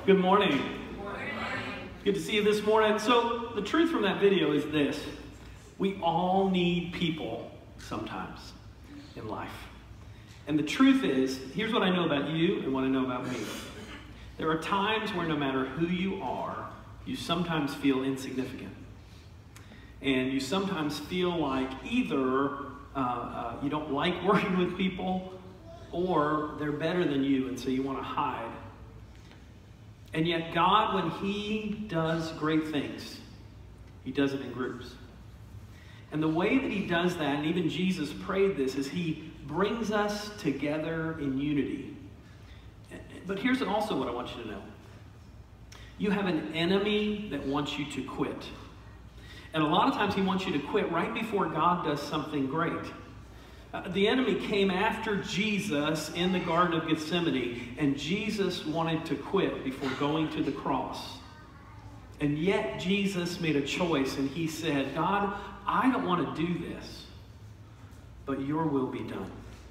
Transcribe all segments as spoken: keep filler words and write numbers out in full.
Good morning. Good morning. Good to see you this morning. So the truth from that video is this. We all need people sometimes in life. And the truth is, here's what I know about you and what I know about me. There are times where no matter who you are, you sometimes feel insignificant. And you sometimes feel like either uh, uh, you don't like working with people or they're better than you, and so you want to hide. And yet God, when He does great things, He does it in groups. And the way that He does that, and even Jesus prayed this, is He brings us together in unity. But here's also what I want you to know. You have an enemy that wants you to quit. And a lot of times he wants you to quit right before God does something great. Uh, the enemy came after Jesus in the Garden of Gethsemane, and Jesus wanted to quit before going to the cross. And yet Jesus made a choice, and he said, God, I don't want to do this, but your will be done.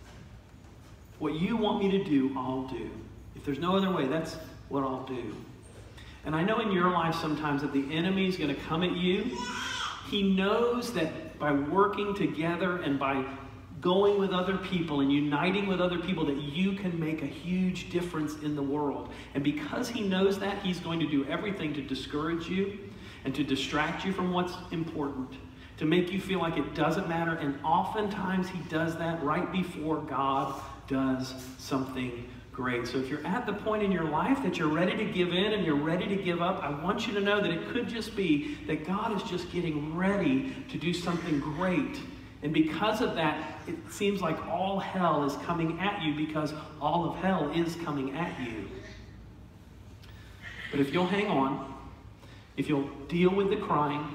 What you want me to do, I'll do. If there's no other way, that's what I'll do. And I know in your life sometimes that the enemy is going to come at you. He knows that by working together and by going with other people and uniting with other people that you can make a huge difference in the world. And because he knows that, he's going to do everything to discourage you and to distract you from what's important, to make you feel like it doesn't matter. And oftentimes he does that right before God does something great. So if you're at the point in your life that you're ready to give in and you're ready to give up, I want you to know that it could just be that God is just getting ready to do something great. And because of that, it seems like all hell is coming at you because all of hell is coming at you. But if you'll hang on, if you'll deal with the crying,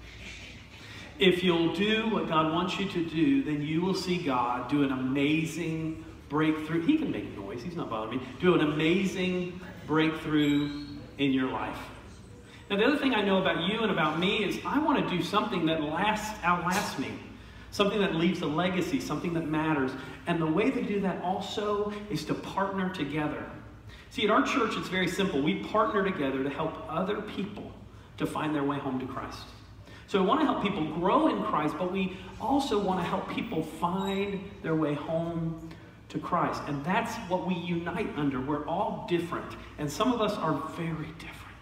if you'll do what God wants you to do, then you will see God do an amazing breakthrough. He can make noise. He's not bothering me. Do an amazing breakthrough in your life. Now, the other thing I know about you and about me is I want to do something that lasts, outlasts me. Something that leaves a legacy, something that matters. And the way to do that also is to partner together. See, at our church, it's very simple. We partner together to help other people to find their way home to Christ. So we want to help people grow in Christ, but we also want to help people find their way home to Christ. And that's what we unite under. We're all different. And some of us are very different.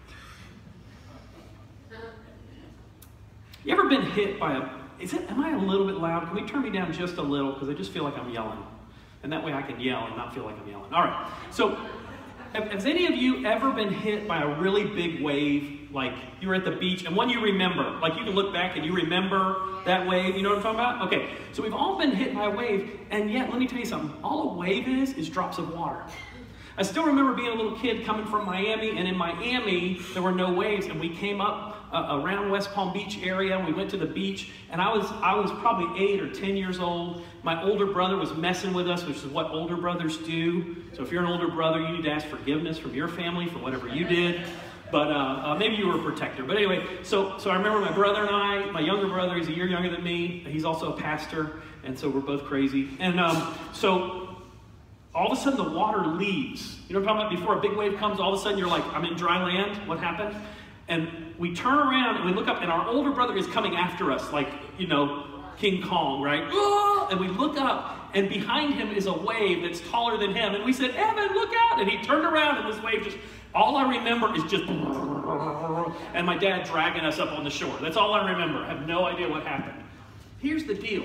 You ever been hit by a Is it, am I a little bit loud? Can we turn me down just a little? Because I just feel like I'm yelling. And that way I can yell and not feel like I'm yelling. All right. So, have, has any of you ever been hit by a really big wave? Like you were at the beach and one you remember. Like you can look back and you remember that wave. You know what I'm talking about? Okay. So we've all been hit by a wave. And yet, let me tell you something. All a wave is, is drops of water. I still remember being a little kid coming from Miami. And in Miami, there were no waves. And we came up Uh, around West Palm Beach area, and we went to the beach, and I was I was probably eight or ten years old. My older brother was messing with us, which is what older brothers do. So if you're an older brother, you need to ask forgiveness from your family for whatever you did. But uh, uh, maybe you were a protector. But anyway, so so I remember my brother and I, my younger brother, he's a year younger than me. He's also a pastor, and so we're both crazy. And um, so all of a sudden the water leaves. You know what I'm talking about? Before a big wave comes, all of a sudden you're like, I'm in dry land. What happened? And we turn around and we look up, and our older brother is coming after us, like, you know, King Kong, right? And we look up, and behind him is a wave that's taller than him. And we said, Evan, look out! And he turned around, and this wave just, all I remember is just, and my dad dragging us up on the shore. That's all I remember. I have no idea what happened. Here's the deal.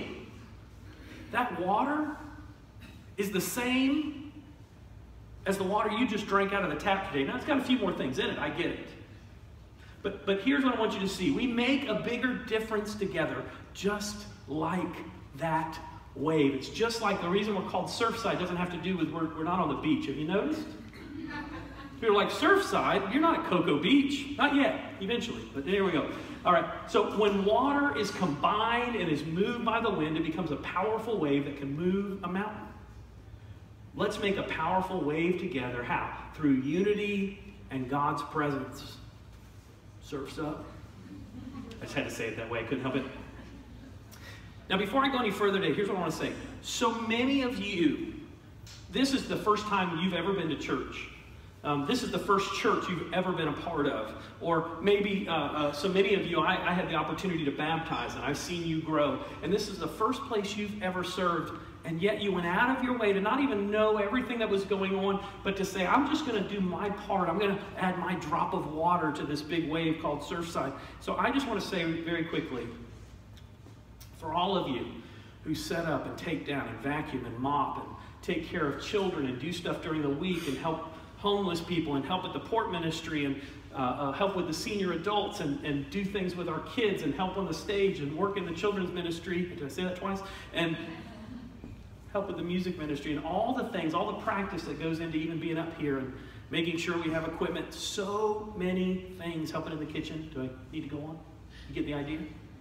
That water is the same as the water you just drank out of the tap today. Now, it's got a few more things in it. I get it. But, but here's what I want you to see. We make a bigger difference together, just like that wave. It's just like the reason we're called Surfside doesn't have to do with we're, we're not on the beach. Have you noticed? People are like, Surfside? You're not at Cocoa Beach. Not yet. Eventually. But there we go. All right. So when water is combined and is moved by the wind, it becomes a powerful wave that can move a mountain. Let's make a powerful wave together. How? Through unity and God's presence. Surfs up. I just had to say it that way. I couldn't help it. Now, before I go any further today, here's what I want to say. So many of you, this is the first time you've ever been to church. Um, this is the first church you've ever been a part of. Or maybe, uh, uh, so many of you, I, I had the opportunity to baptize, and I've seen you grow. And this is the first place you've ever served, and yet you went out of your way to not even know everything that was going on, but to say, I'm just going to do my part. I'm going to add my drop of water to this big wave called Surfside. So I just want to say very quickly, for all of you who set up and take down and vacuum and mop and take care of children and do stuff during the week and help homeless people and help at the port ministry and uh, uh, help with the senior adults and, and do things with our kids and help on the stage and work in the children's ministry. Did I say that twice? And help with the music ministry and all the things, all the practice that goes into even being up here and making sure we have equipment. So many things. Helping in the kitchen. Do I need to go on? You get the idea?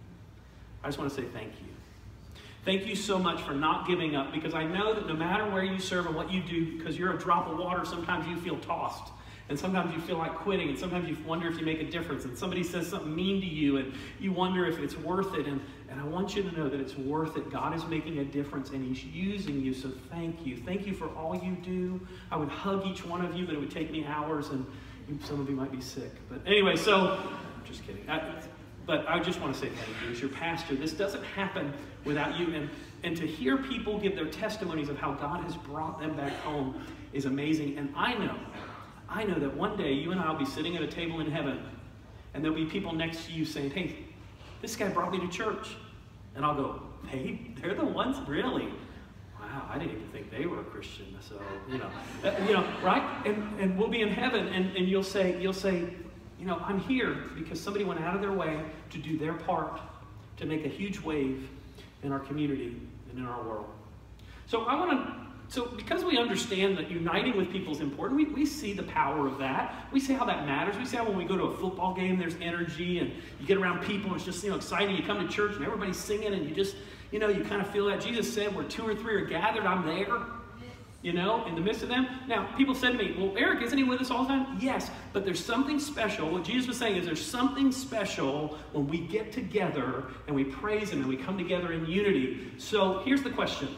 I just want to say thank you. Thank you so much for not giving up, because I know that no matter where you serve and what you do, because you're a drop of water, sometimes you feel tossed. And sometimes you feel like quitting, and sometimes you wonder if you make a difference, and somebody says something mean to you, and you wonder if it's worth it. And, and I want you to know that it's worth it. God is making a difference, and He's using you, so thank you. Thank you for all you do. I would hug each one of you, but it would take me hours, and you, some of you might be sick. But anyway, so, just kidding. I, But I just want to say thank you. As your pastor, this doesn't happen without you. And, and to hear people give their testimonies of how God has brought them back home is amazing. And I know, I know that one day you and I will be sitting at a table in heaven, and there'll be people next to you saying, hey, this guy brought me to church. And I'll go, hey, they're the ones, really? Wow, I didn't even think they were a Christian. So, you know, uh, you know, right? And, and we'll be in heaven, and, and you'll say, you'll say, you know, I'm here because somebody went out of their way to do their part to make a huge wave in our community and in our world. So I want to, so because we understand that uniting with people is important, we, we see the power of that. We see how that matters. We see how when we go to a football game, there's energy, and you get around people, it's just, you know, exciting. You come to church and everybody's singing, and you just, you know, you kind of feel that. Jesus said, where two or three are gathered, I'm there. You know, in the midst of them. Now, people said to me, well, Eric, isn't he with us all the time? Yes, but there's something special. What Jesus was saying is there's something special when we get together and we praise Him and we come together in unity. So here's the question.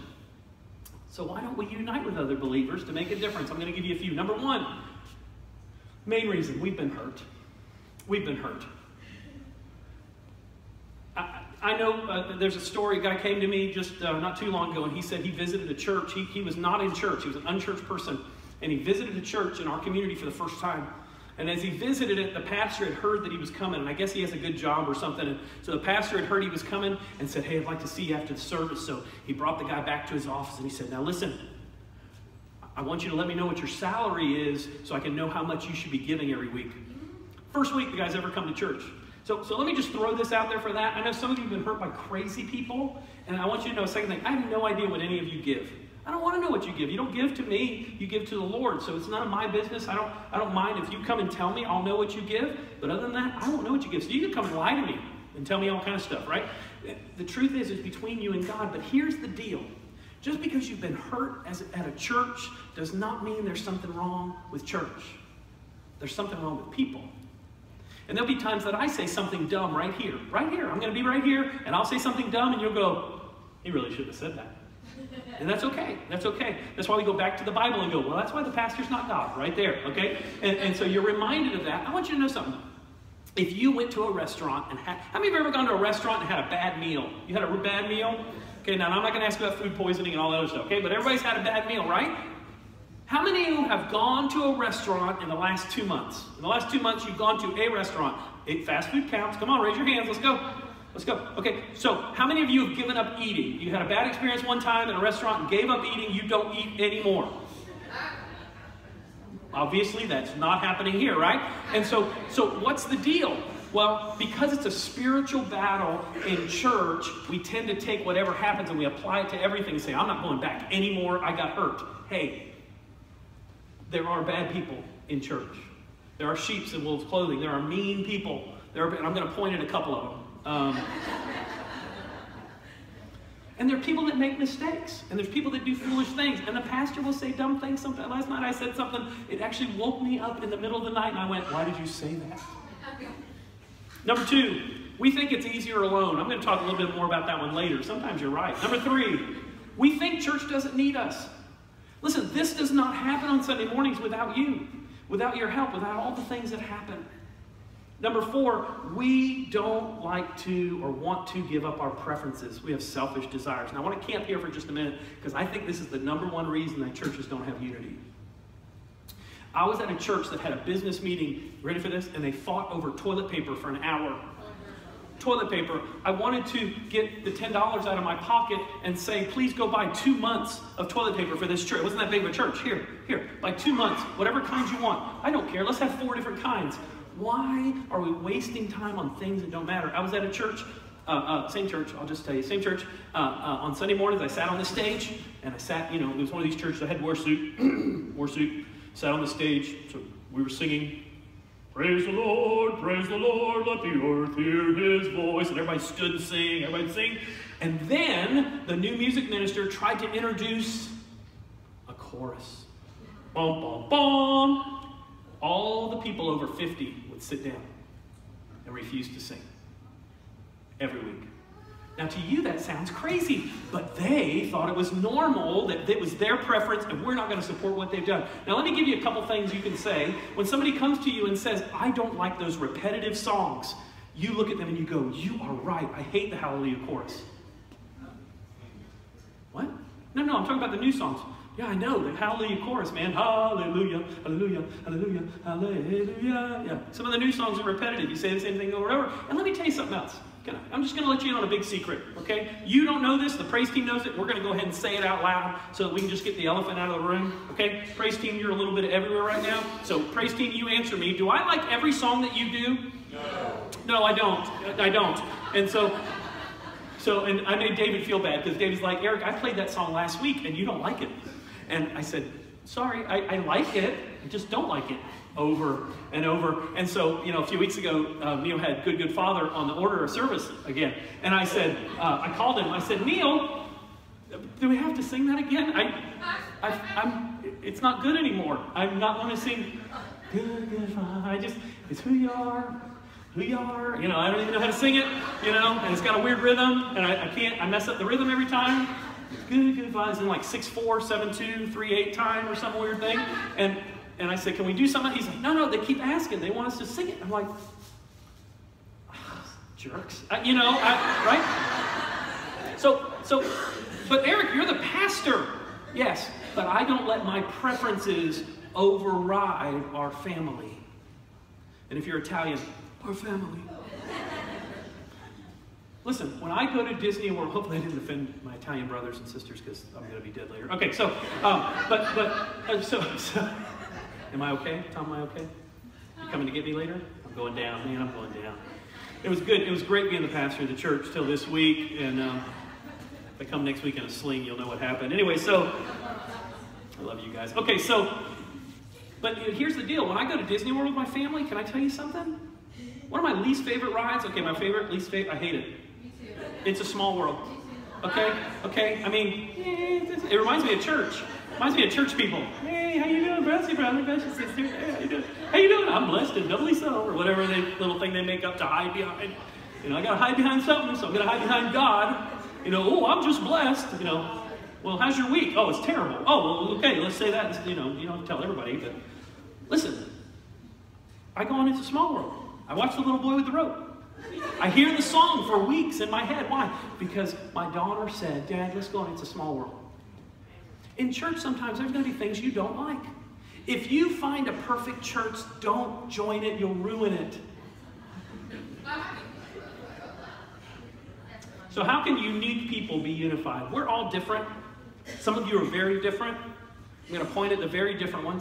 So why don't we unite with other believers to make a difference? I'm going to give you a few. Number one, main reason, we've been hurt. We've been hurt. I, I know uh, there's a story, a guy came to me just uh, not too long ago, and he said he visited a church. He, he was not in church. He was an unchurched person, and he visited a church in our community for the first time. And as he visited it, the pastor had heard that he was coming, and I guess he has a good job or something. And so the pastor had heard he was coming and said, hey, I'd like to see you after the service. So he brought the guy back to his office, and he said, now listen, I want you to let me know what your salary is so I can know how much you should be giving every week. First week the guy's ever come to church. So, so let me just throw this out there for that. I know some of you have been hurt by crazy people, and I want you to know a second thing. I have no idea what any of you give. I don't want to know what you give. You don't give to me, you give to the Lord. So it's none of my business. I don't, I don't mind if you come and tell me, I'll know what you give. But other than that, I won't know what you give. So you can come and lie to me and tell me all kind of stuff, right? The truth is, it's between you and God. But here's the deal. Just because you've been hurt as, at a church does not mean there's something wrong with church. There's something wrong with people. And there'll be times that I say something dumb right here. Right here. I'm going to be right here, and I'll say something dumb, and you'll go, he really shouldn't have said that. And that's okay. That's okay. That's why we go back to the Bible and go, well, that's why the pastor's not God. Right there, okay? And, and so you're reminded of that. I want you to know something. If you went to a restaurant and had, how many of you have ever gone to a restaurant and had a bad meal? You had a bad meal? Okay, now I'm not going to ask about food poisoning and all that other stuff, okay? But everybody's had a bad meal, right? How many of you have gone to a restaurant in the last two months? In the last two months, you've gone to a restaurant. It, fast food counts. Come on, raise your hands. Let's go. Let's go. Okay, so how many of you have given up eating? You had a bad experience one time in a restaurant and gave up eating. You don't eat anymore. Obviously, that's not happening here, right? And so, so what's the deal? Well, because it's a spiritual battle in church, we tend to take whatever happens and we apply it to everything and say, I'm not going back anymore. I got hurt. Hey. There are bad people in church. There are sheep in wolves' clothing. There are mean people. There are, and I'm going to point at a couple of them. Um, and there are people that make mistakes. And there's people that do foolish things. And the pastor will say dumb things sometimes. Last night I said something. It actually woke me up in the middle of the night. And I went, why did you say that? Number two, we think it's easier alone. I'm going to talk a little bit more about that one later. Sometimes you're right. Number three, we think church doesn't need us. Listen, this does not happen on Sunday mornings without you. without your help, without all the things that happen. Number four, we don't like to or want to give up our preferences. We have selfish desires. Now, I want to camp here for just a minute because I think this is the number one reason that churches don't have unity. I was at a church that had a business meeting, ready for this, and they fought over toilet paper for an hour. Toilet paper. I wanted to get the ten dollars out of my pocket and say, please go buy two months of toilet paper for this church. It wasn't that big of a church. Here, here, buy two months, whatever kinds you want. I don't care. Let's have four different kinds. Why are we wasting time on things that don't matter? I was at a church, uh, uh, same church, I'll just tell you, same church. Uh, uh, on Sunday mornings, I sat on the stage, and I sat, you know, it was one of these churches that had wore suit, wore suit, sat on the stage, so we were singing, praise the Lord, praise the Lord, let the earth hear his voice. And everybody stood and sang, everybody sing. And then the new music minister tried to introduce a chorus. Bum, bum, bum. All the people over fifty would sit down and refuse to sing every week. Now to you that sounds crazy, but they thought it was normal, that it was their preference, and we're not going to support what they've done. Now let me give you a couple things you can say. When somebody comes to you and says, I don't like those repetitive songs, you look at them and you go, you are right, I hate the Hallelujah chorus. What? No, no, I'm talking about the new songs. Yeah, I know, the Hallelujah chorus, man. Hallelujah, hallelujah, hallelujah, hallelujah. Yeah, some of the new songs are repetitive. You say the same thing over and over. And let me tell you something else. I'm just going to let you in on a big secret, okay? You don't know this. The praise team knows it. We're going to go ahead and say it out loud so that we can just get the elephant out of the room, okay? Praise team, you're a little bit everywhere right now. So praise team, you answer me. Do I like every song that you do? No. No, I don't. I don't. And so... So, and I made David feel bad because David's like, Eric, I played that song last week and you don't like it. And I said, sorry, I, I like it, I just don't like it, over and over. And so, you know, a few weeks ago, uh, Neil had Good, Good Father on the order of service again. And I said, uh, I called him, I said, Neil, do we have to sing that again? I, I, I'm, it's not good anymore. I'm not going to sing Good, Good Father. I just, it's who you are. Who you are, you know, I don't even know how to sing it, you know, and it's got a weird rhythm, and I, I can't, I mess up the rhythm every time. Good, good, fine. It's in like six four, seven two, three eight time or some weird thing. And and I said, can we do something? He's like, no, no, they keep asking. They want us to sing it. I'm like, oh, jerks, I, you know, I, right? So, so, but Eric, you're the pastor. Yes, but I don't let my preferences override our family. And if you're Italian, our family. Listen, when I go to Disney World, hopefully I didn't offend my Italian brothers and sisters because I'm going to be dead later. Okay, so, um, but, but, uh, so, so, am I okay? Tom, am I okay? You coming to get me later? I'm going down, man, I'm going down. It was good. It was great being the pastor of the church till this week, and um, if I come next week in a sling, you'll know what happened. Anyway, so, I love you guys. Okay, so, but here's the deal. When I go to Disney World with my family, can I tell you something? One of my least favorite rides, okay, my favorite, least favorite, I hate it. It's a Small World. Okay? Okay? I mean, it reminds me of church. It reminds me of church people. Hey, how you doing, Bessie, brother, Bessie, sister? Hey, how you doing? How you doing? I'm blessed and doubly so, or whatever they, little thing they make up to hide behind. You know, I got to hide behind something, so I'm going to hide behind God. You know, oh, I'm just blessed. You know, well, how's your week? Oh, it's terrible. Oh, well, okay, let's say that. You know, you don't have to tell everybody, but listen, I go on It's a Small World. I watch The Little Boy with the Rope. I hear the song for weeks in my head. Why? Because my daughter said, Dad, let's go on It's a Small World. In church, sometimes there's going to be things you don't like. If you find a perfect church, don't join it. You'll ruin it. So how can unique people be unified? We're all different. Some of you are very different. I'm going to point at the very different ones.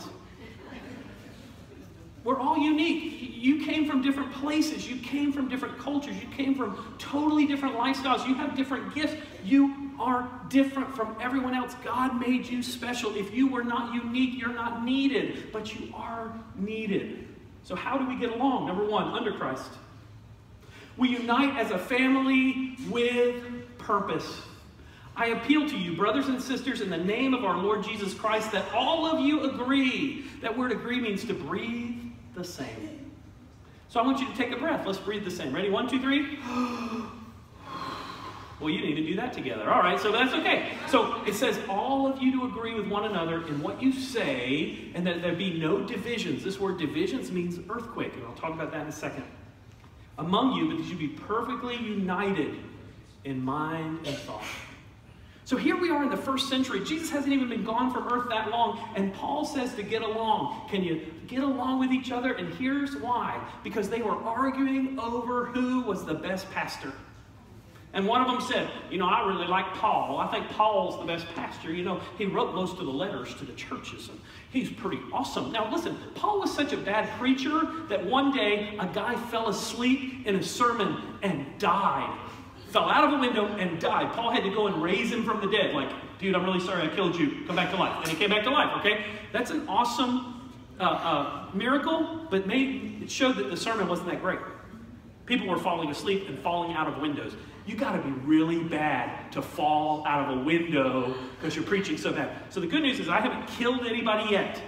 We're all unique. You came from different places. You came from different cultures. You came from totally different lifestyles. You have different gifts. You are different from everyone else. God made you special. If you were not unique, you're not needed. But you are needed. So how do we get along? Number one, under Christ. We unite as a family with purpose. I appeal to you, brothers and sisters, in the name of our Lord Jesus Christ, that all of you agree. That word agree means to breathe the same. So I want you to take a breath. Let's breathe the same. Ready? One, two, three. Well, you need to do that together. All right, so that's okay. So it says, all of you to agree with one another in what you say, and that there be no divisions. This word divisions means earthquake, and I'll talk about that in a second. Among you, but that you be perfectly united in mind and thought. So here we are in the first century. Jesus hasn't even been gone from earth that long, and Paul says to get along. Can you get along with each other? And here's why. Because they were arguing over who was the best pastor. And one of them said, you know, I really like Paul. I think Paul's the best pastor. You know, he wrote most of the letters to the churches, and he's pretty awesome. Now, listen, Paul was such a bad preacher that one day a guy fell asleep in a sermon and died. Fell out of a window and died. Paul had to go and raise him from the dead. Like, dude, I'm really sorry I killed you. Come back to life. And he came back to life, okay? That's an awesome uh, uh, miracle, but made, it showed that the sermon wasn't that great. People were falling asleep and falling out of windows. You got to be really bad to fall out of a window because you're preaching so bad. So the good news is I haven't killed anybody yet.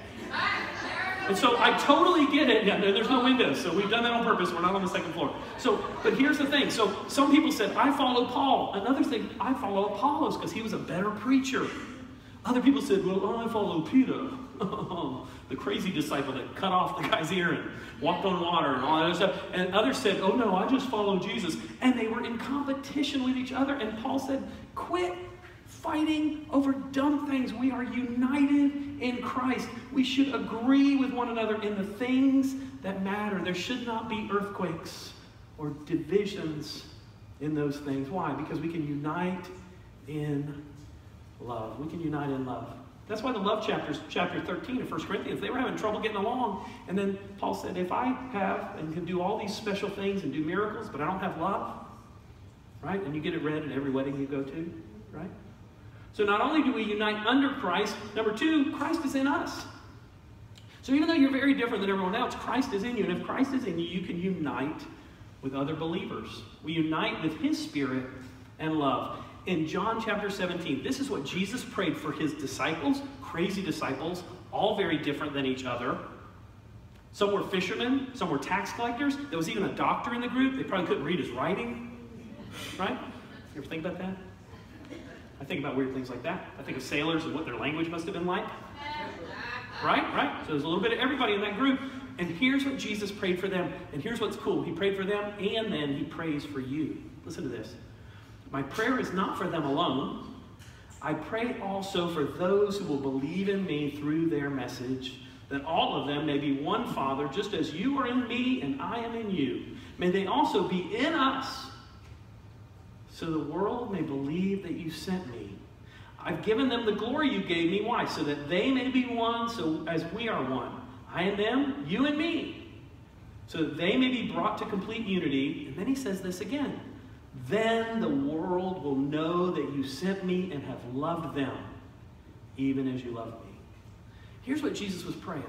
And so I totally get it. Yeah, there's no windows, so we've done that on purpose. We're not on the second floor. So, but here's the thing. So some people said, I follow Paul. Another thing, I follow Apollos because he was a better preacher. Other people said, well, I follow Peter, the crazy disciple that cut off the guy's ear and walked on water and all that other stuff. And others said, oh no, I just follow Jesus. And they were in competition with each other. And Paul said, quit fighting over dumb things. We are united in Christ. We should agree with one another in the things that matter. There should not be earthquakes or divisions in those things. Why? Because we can unite in love. We can unite in love. That's why the love chapters, chapter thirteen of First Corinthians, they were having trouble getting along. And then Paul said, if I have and can do all these special things and do miracles, but I don't have love, right? And you get it read at every wedding you go to, right? So not only do we unite under Christ, number two, Christ is in us. So even though you're very different than everyone else, Christ is in you. And if Christ is in you, you can unite with other believers. We unite with his spirit and love. In John chapter seventeen, this is what Jesus prayed for his disciples, crazy disciples, all very different than each other. Some were fishermen, some were tax collectors. There was even a doctor in the group. They probably couldn't read his writing, right? You ever think about that? I think about weird things like that. I think of sailors and what their language must have been like. Right? Right? So there's a little bit of everybody in that group. And here's what Jesus prayed for them. And here's what's cool. He prayed for them, and then he prays for you. Listen to this. My prayer is not for them alone. I pray also for those who will believe in me through their message, that all of them may be one Father, just as you are in me and I am in you. May they also be in us, so the world may believe that you sent me. I've given them the glory you gave me. Why? So that they may be one, so as we are one. I and them, you and me. So that they may be brought to complete unity. And then he says this again. Then the world will know that you sent me and have loved them, even as you loved me. Here's what Jesus was praying.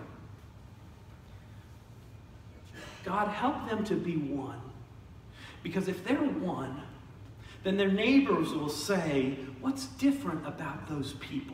God, help them to be one. Because if they're one, then their neighbors will say, what's different about those people?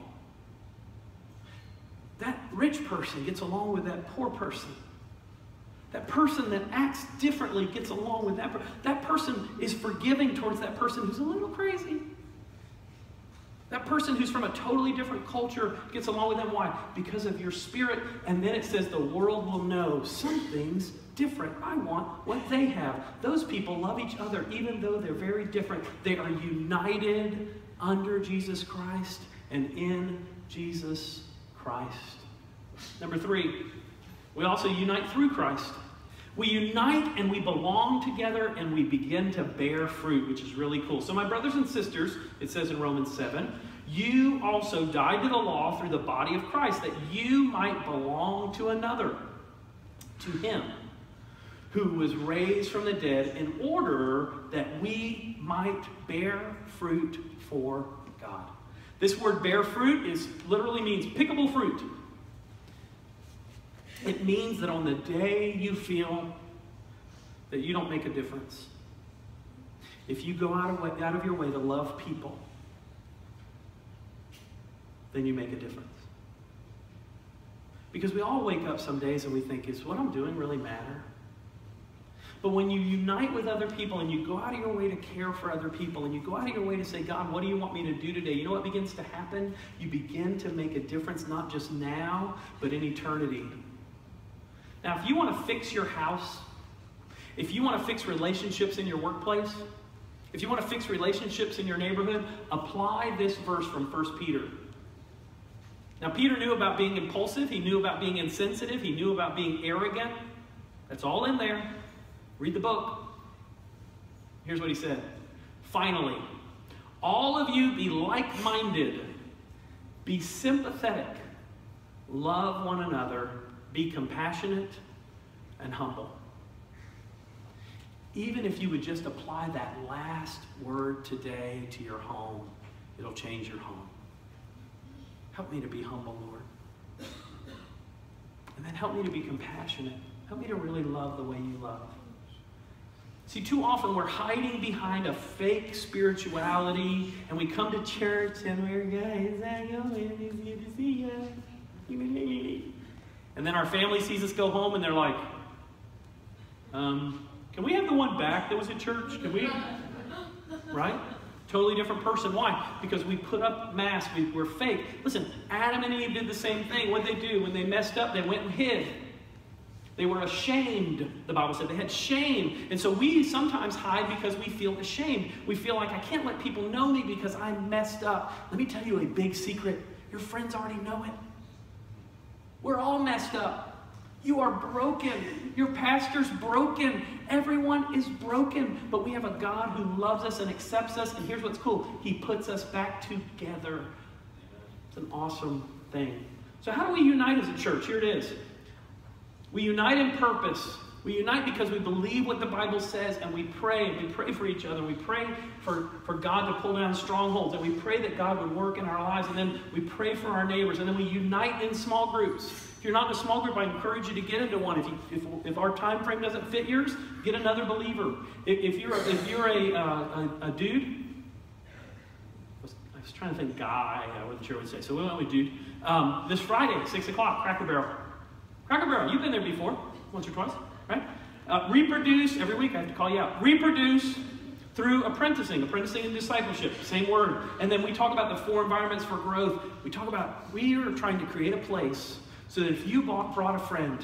That rich person gets along with that poor person. That person that acts differently gets along with that person. That person is forgiving towards that person who's a little crazy. That person who's from a totally different culture gets along with them. Why? Because of your spirit. And then it says the world will know something's different. I want what they have. Those people love each other even though they're very different. They are united under Jesus Christ and in Jesus Christ. Number three, we also unite through Christ. We unite and we belong together and we begin to bear fruit, which is really cool. So my brothers and sisters, it says in Romans seven, you also died to the law through the body of Christ, that you might belong to another, to him who was raised from the dead, in order that we might bear fruit for God. This word bear fruit is literally means pickable fruit. It means that on the day you feel that you don't make a difference, if you go out of, way, out of your way to love people, then you make a difference. Because we all wake up some days and we think, is what I'm doing really matter? But when you unite with other people and you go out of your way to care for other people and you go out of your way to say, God, what do you want me to do today? You know what begins to happen? You begin to make a difference not just now, but in eternity. Now, if you want to fix your house, if you want to fix relationships in your workplace, if you want to fix relationships in your neighborhood, apply this verse from First Peter. Now, Peter knew about being impulsive. He knew about being insensitive. He knew about being arrogant. That's all in there. Read the book. Here's what he said. Finally, all of you be like-minded, be sympathetic, love one another, be compassionate and humble. Even if you would just apply that last word today to your home, it'll change your home. Help me to be humble, Lord. And then help me to be compassionate. Help me to really love the way you love. See, too often we're hiding behind a fake spirituality, and we come to church and we're, guys, I go in, it's good to see you. And then our family sees us go home and they're like, um, can we have the one back that was at church? Can we? Right? Totally different person. Why? Because we put up masks. We, we're fake. Listen, Adam and Eve did the same thing. What did they do? When they messed up, they went and hid. They were ashamed, the Bible said. They had shame. And so we sometimes hide because we feel ashamed. We feel like I can't let people know me because I messed up. Let me tell you a big secret. Your friends already know it. We're all messed up. You are broken. Your pastor's broken. Everyone is broken. But we have a God who loves us and accepts us. And here's what's cool. He puts us back together. It's an awesome thing. So how do we unite as a church? Here it is. We unite in purpose. We unite because we believe what the Bible says, and we pray, and we pray for each other. We pray for, for God to pull down strongholds, and we pray that God would work in our lives, and then we pray for our neighbors, and then we unite in small groups. If you're not in a small group, I encourage you to get into one. If, you, if, if our time frame doesn't fit yours, get another believer. If, if you're, a, if you're a, uh, a, a dude, I was, I was trying to think guy, I wasn't sure what to say, so we went with dude. Um, this Friday, six o'clock, Cracker Barrel. Cracker Barrel, you've been there before, once or twice, right? Uh, reproduce, every week I have to call you out. Reproduce through apprenticing, apprenticing and discipleship, same word. And then we talk about the four environments for growth. We talk about, we are trying to create a place so that if you bought, brought a friend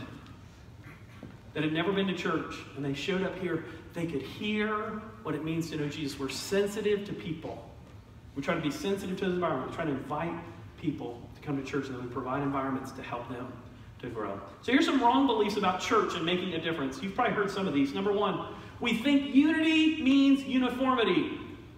that had never been to church and they showed up here, they could hear what it means to know Jesus. We're sensitive to people. We try to be sensitive to the environment. We try to invite people to come to church, and then we provide environments to help them to grow. So here's some wrong beliefs about church and making a difference. You've probably heard some of these. Number one, we think unity means uniformity.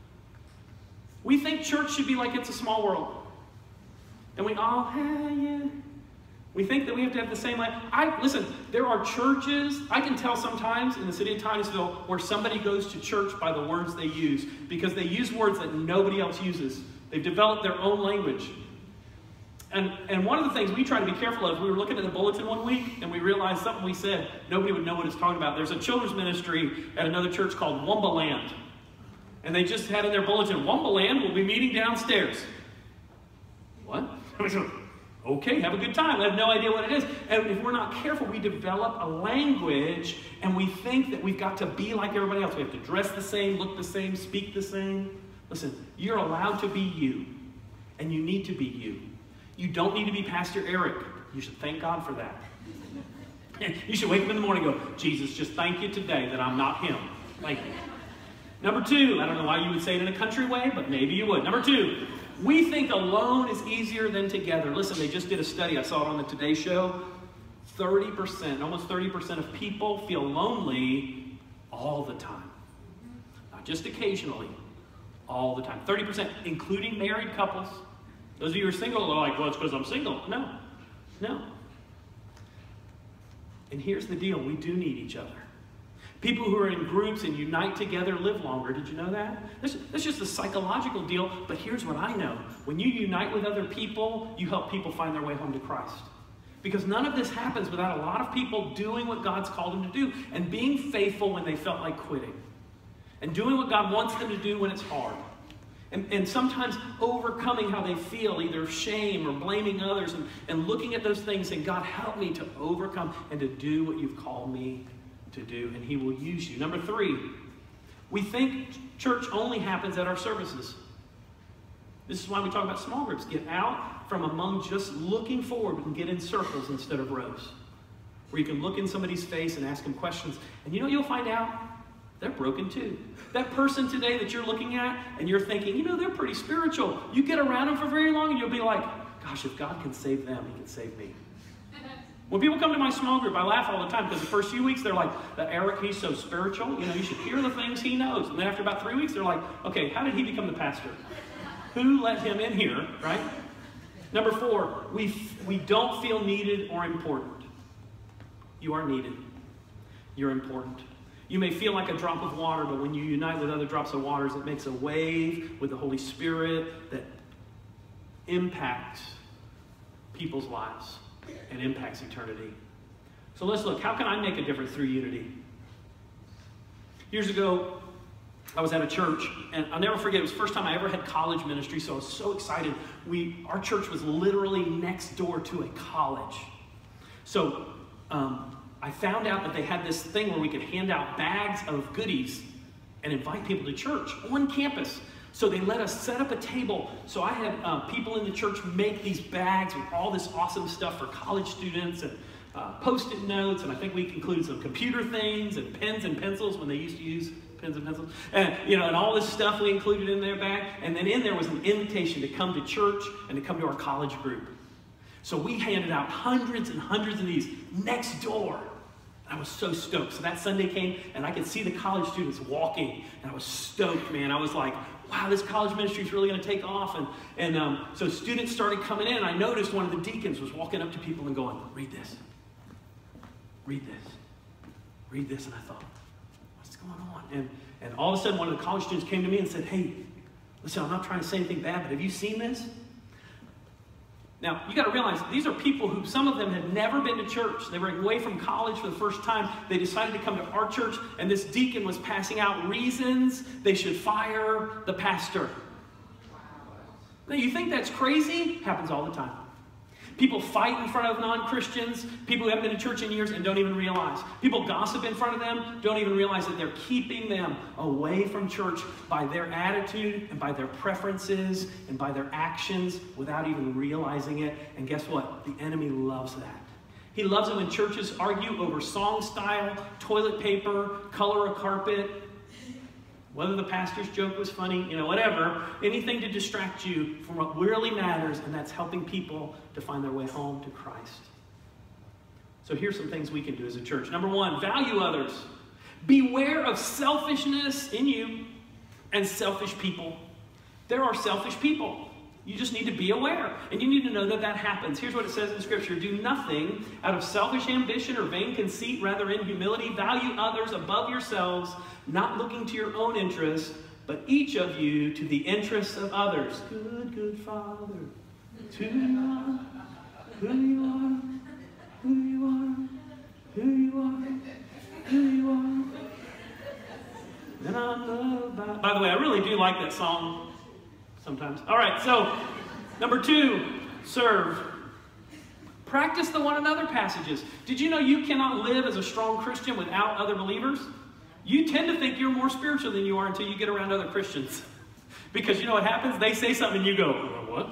We think church should be like It's a Small World. And we all, hey, yeah. We think that we have to have the same life. I, listen, there are churches, I can tell sometimes in the city of Titusville where somebody goes to church by the words they use because they use words that nobody else uses. They've developed their own language. And, and one of the things we try to be careful of, we were looking at the bulletin one week, and we realized something we said, nobody would know what it's talking about. There's a children's ministry at another church called Wumbaland. And they just had in their bulletin, Wumbaland will be meeting downstairs. What? Okay, have a good time. I have no idea what it is. And if we're not careful, we develop a language, and we think that we've got to be like everybody else. We have to dress the same, look the same, speak the same. Listen, you're allowed to be you, and you need to be you. You don't need to be Pastor Eric. You should thank God for that. You should wake up in the morning and go, Jesus, just thank you today that I'm not him. Thank you. Number two, I don't know why you would say it in a country way, but maybe you would. Number two, we think alone is easier than together. Listen, they just did a study. I saw it on the Today Show. thirty percent, almost thirty percent of people feel lonely all the time. Not just occasionally, all the time. thirty percent, including married couples. Those of you who are single are like, well, it's because I'm single. No, no. And here's the deal. We do need each other. People who are in groups and unite together live longer. Did you know that? That's, that's just a psychological deal. But here's what I know. When you unite with other people, you help people find their way home to Christ. Because none of this happens without a lot of people doing what God's called them to do and being faithful when they felt like quitting. And doing what God wants them to do when it's hard. And, and sometimes overcoming how they feel, either shame or blaming others, and, and looking at those things and God, help me to overcome and to do what you've called me to do, and he will use you. Number three, we think church only happens at our services. This is why we talk about small groups. Get out from among just looking forward and get in circles instead of rows, where you can look in somebody's face and ask them questions. And you know, you'll find out they're broken too. That person today that you're looking at and you're thinking, you know, they're pretty spiritual. You get around them for very long and you'll be like, gosh, if God can save them, he can save me. When people come to my small group, I laugh all the time because the first few weeks they're like, the Eric, he's so spiritual. You know, you should hear the things he knows. And then after about three weeks, they're like, okay, how did he become the pastor? Who let him in here, right? Number four, we, we don't feel needed or important. You are needed. You're important. You may feel like a drop of water, but when you unite with other drops of waters, it makes a wave with the Holy Spirit that impacts people's lives and impacts eternity. So let's look. How can I make a difference through unity? Years ago, I was at a church, and I'll never forget, it was the first time I ever had college ministry, so I was so excited. We, our church was literally next door to a college. So um, I found out that they had this thing where we could hand out bags of goodies and invite people to church on campus. So they let us set up a table. So I had uh, people in the church make these bags with all this awesome stuff for college students and uh, post-it notes. And I think we included some computer things and pens and pencils when they used to use pens and pencils. And, you know, and all this stuff we included in their bag. And then in there was an invitation to come to church and to come to our college group. So we handed out hundreds and hundreds of these next door. I was so stoked. So that Sunday came, and I could see the college students walking, and I was stoked, man. I was like, wow, this college ministry is really going to take off. And, and um, so students started coming in, and I noticed one of the deacons was walking up to people and going, read this. Read this. Read this. And I thought, what's going on? And, and all of a sudden, one of the college students came to me and said, hey, listen, I'm not trying to say anything bad, but have you seen this? Now, you got to realize, these are people who, some of them had never been to church. They were away from college for the first time. They decided to come to our church, and this deacon was passing out reasons they should fire the pastor. Now, you think that's crazy? Happens all the time. People fight in front of non-Christians, people who haven't been to church in years and don't even realize. People gossip in front of them, don't even realize that they're keeping them away from church by their attitude and by their preferences and by their actions without even realizing it. And guess what? The enemy loves that. He loves it when churches argue over song style, toilet paper, color of carpet, whether the pastor's joke was funny, you know, whatever, anything to distract you from what really matters, and that's helping people to find their way home to Christ. So here's some things we can do as a church. Number one, value others. Beware of selfishness in you and selfish people. There are selfish people. You just need to be aware, and you need to know that that happens. Here's what it says in Scripture. Do nothing out of selfish ambition or vain conceit, rather in humility value others above yourselves, not looking to your own interests, but each of you to the interests of others. Good, good Father, to you are, who you are, who you are, who you are, who you are. And I'm loved by... By the way, I really do like that song sometimes. All right, so number two, serve. Practice the one another passages. Did you know you cannot live as a strong Christian without other believers? You tend to think you're more spiritual than you are until you get around other Christians. Because you know what happens? They say something and you go, what?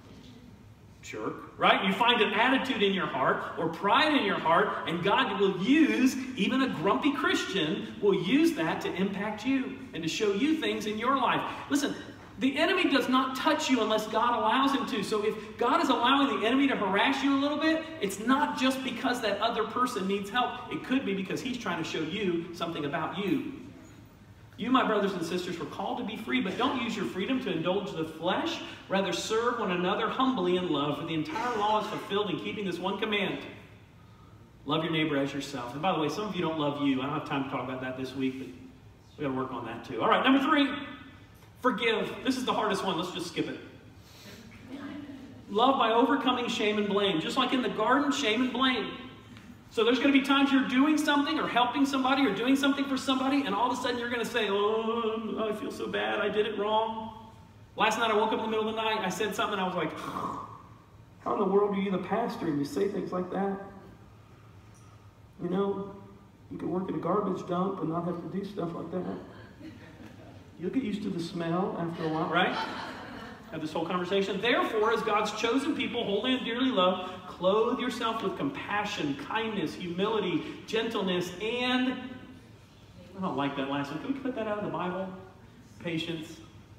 Jerk. Right? You find an attitude in your heart or pride in your heart, and God will use, even a grumpy Christian will use that to impact you and to show you things in your life. Listen, the enemy does not touch you unless God allows him to. So if God is allowing the enemy to harass you a little bit, it's not just because that other person needs help. It could be because he's trying to show you something about you. You, my brothers and sisters, were called to be free, but don't use your freedom to indulge the flesh. Rather, serve one another humbly in love, for the entire law is fulfilled in keeping this one command. Love your neighbor as yourself. And by the way, some of you don't love you. I don't have time to talk about that this week, but we've got to work on that too. All right, number three. Forgive. This is the hardest one. Let's just skip it. Love by overcoming shame and blame. Just like in the garden, shame and blame. So there's going to be times you're doing something or helping somebody or doing something for somebody, and all of a sudden you're going to say, oh, I feel so bad. I did it wrong. Last night I woke up in the middle of the night. I said something, and I was like, how in the world are you the pastor and you say things like that? You know, You can work at a garbage dump and not have to do stuff like that. You'll get used to the smell after a while, right? Have this whole conversation. Therefore, as God's chosen people, holy and dearly loved, clothe yourself with compassion, kindness, humility, gentleness, and, I don't like that last one. Can we put that out of the Bible? Patience.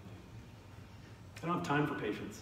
I don't have time for patience.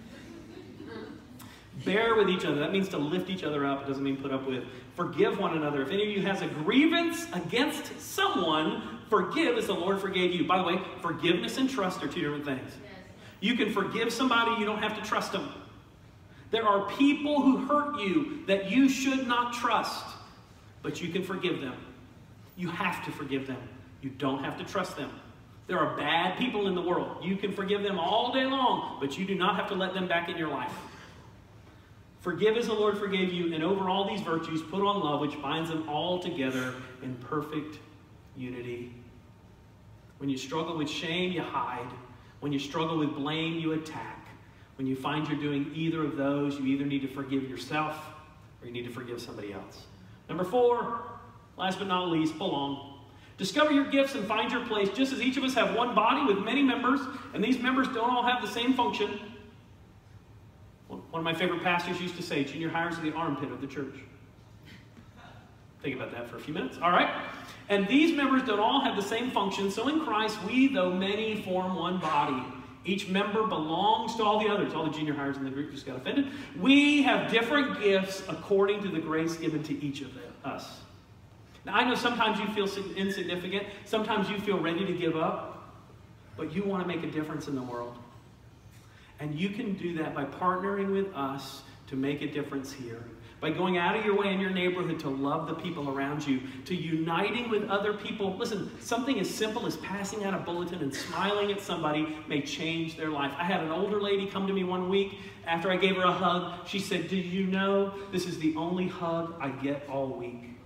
Bear with each other. That means to lift each other up. It doesn't mean put up with. Forgive one another. If any of you has a grievance against someone, forgive as the Lord forgave you. By the way, forgiveness and trust are two different things. You can forgive somebody, you don't have to trust them. There are people who hurt you that you should not trust, but you can forgive them. You have to forgive them. You don't have to trust them. There are bad people in the world. You can forgive them all day long, but you do not have to let them back in your life. Forgive as the Lord forgave you, and over all these virtues, put on love, which binds them all together in perfect unity. When you struggle with shame, you hide. When you struggle with blame, you attack. When you find you're doing either of those, you either need to forgive yourself or you need to forgive somebody else. Number four, last but not least, belong. Discover your gifts and find your place, just as each of us have one body with many members, and these members don't all have the same function. One of my favorite pastors used to say, junior hires are the armpit of the church. Think about that for a few minutes. All right. And these members don't all have the same function. So in Christ, we, though many, form one body. Each member belongs to all the others. All the junior hires in the group just got offended. We have different gifts according to the grace given to each of us. Now, I know sometimes you feel insignificant. Sometimes you feel ready to give up. But you want to make a difference in the world. And you can do that by partnering with us to make a difference here. By going out of your way in your neighborhood to love the people around you, to uniting with other people. Listen, something as simple as passing out a bulletin and smiling at somebody may change their life. I had an older lady come to me one week after I gave her a hug. She said, "Did you know this is the only hug I get all week?"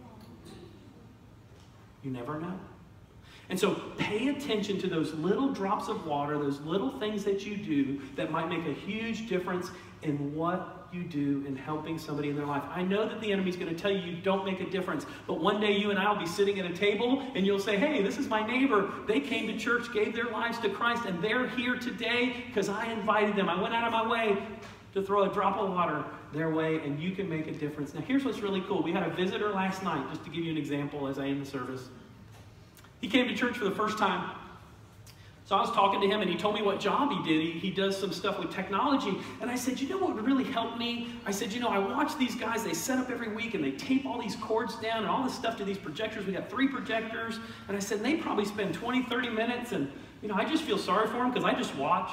You never know. And so pay attention to those little drops of water, those little things that you do that might make a huge difference in what you do in helping somebody in their life. I know that the enemy's going to tell you you don't make a difference, but one day you and I will be sitting at a table and you'll say, "Hey, this is my neighbor. They came to church, gave their lives to Christ, and they're here today because I invited them. I went out of my way to throw a drop of water their way, and you can make a difference." Now, here's what's really cool. We had a visitor last night, just to give you an example as I end the service. He came to church for the first time. So I was talking to him, and he told me what job he did. He, he does some stuff with technology. And I said, "You know what would really help me?" I said, "You know, I watch these guys. They set up every week, and they tape all these cords down and all this stuff to these projectors. We got three projectors." And I said, "They probably spend twenty, thirty minutes. And, you know, I just feel sorry for them because I just watch."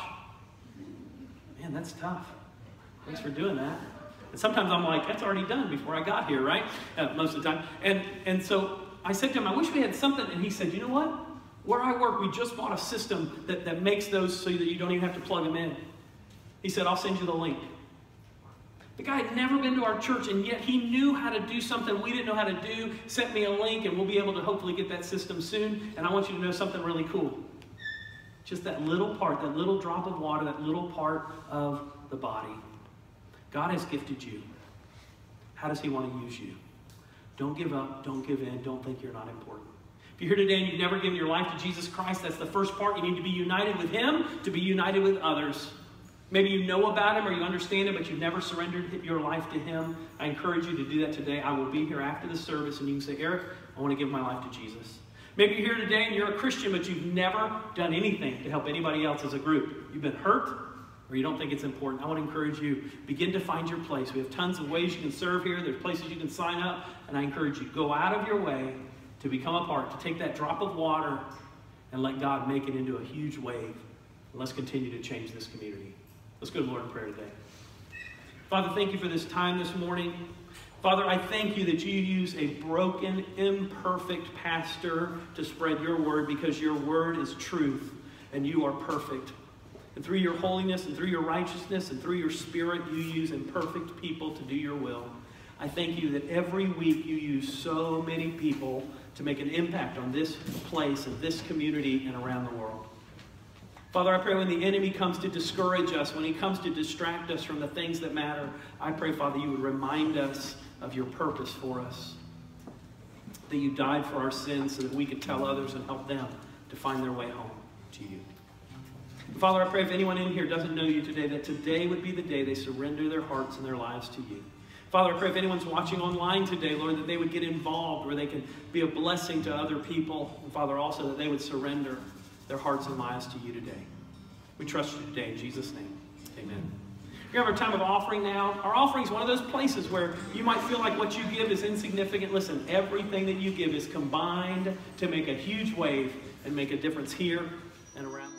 Man, that's tough. Thanks for doing that. And sometimes I'm like, that's already done before I got here, right? Uh, most of the time. And, and so I said to him, "I wish we had something." And he said, "You know what? Where I work, we just bought a system that, that makes those so that you don't even have to plug them in." He said, "I'll send you the link." The guy had never been to our church, and yet he knew how to do something we didn't know how to do, sent me a link, and we'll be able to hopefully get that system soon. And I want you to know something really cool. Just that little part, that little drop of water, that little part of the body. God has gifted you. How does he want to use you? Don't give up. Don't give in. Don't think you're not important. If you're here today and you've never given your life to Jesus Christ, that's the first part. You need to be united with him to be united with others. Maybe you know about him or you understand him, but you've never surrendered your life to him. I encourage you to do that today. I will be here after the service, and you can say, "Eric, I want to give my life to Jesus." Maybe you're here today and you're a Christian, but you've never done anything to help anybody else as a group. You've been hurt, or you don't think it's important. I want to encourage you, begin to find your place. We have tons of ways you can serve here. There's places you can sign up, and I encourage you, go out of your way to become a part, to take that drop of water and let God make it into a huge wave. And let's continue to change this community. Let's go to the Lord in prayer today. Father, thank you for this time this morning. Father, I thank you that you use a broken, imperfect pastor to spread your word, because your word is truth and you are perfect. And through your holiness and through your righteousness and through your spirit, you use imperfect people to do your will. I thank you that every week you use so many people to make an impact on this place and this community and around the world. Father, I pray when the enemy comes to discourage us, when he comes to distract us from the things that matter, I pray, Father, you would remind us of your purpose for us. that you died for our sins so that we could tell others and help them to find their way home to you. And Father, I pray if anyone in here doesn't know you today, that today would be the day they surrender their hearts and their lives to you. Father, I pray if anyone's watching online today, Lord, that they would get involved where they can be a blessing to other people. And Father, also that they would surrender their hearts and lives to you today. We trust you today in Jesus' name. Amen. We have our time of offering now. Our offering is one of those places where you might feel like what you give is insignificant. Listen, everything that you give is combined to make a huge wave and make a difference here and around.